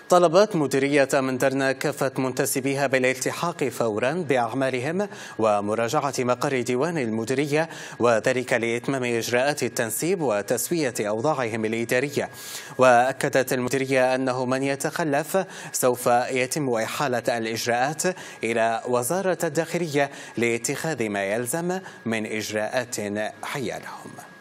طلبت مديرية مندرنا كافة منتسبيها بالالتحاق فورا بأعمالهم ومراجعة مقر ديوان المديرية، وذلك لإتمام إجراءات التنسيب وتسوية أوضاعهم الإدارية. وأكدت المديرية أنه من يتخلف سوف يتم إحالة الإجراءات إلى وزارة الداخلية لاتخاذ ما يلزم من إجراءات حيالهم.